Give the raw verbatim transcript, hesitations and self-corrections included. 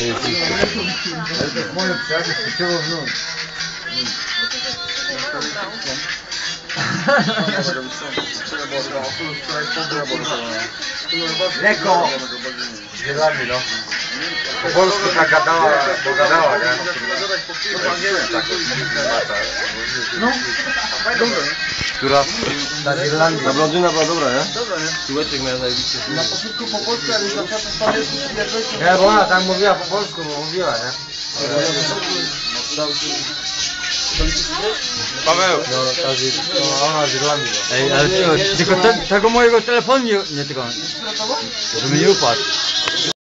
Moje przyjaciół chciało wziąć. Leko! Zielami, no. Po polsku tak gadała, pogadała, nie? No, która? Na Irlandii. Ta blondyna była dobra, nie? Dobra, nie? Tyłeczek miała zajebiście. Na początku po polsku, ale już na przykład stary Nie, bo ona tak mówiła po polsku, bo mówiła, nie? Paweł! No, ta z, no, ona z Irlandii. No. Ej, ale tylko, tylko te, tego mojego telefonu nie, nie tylko, żeby nie upadł.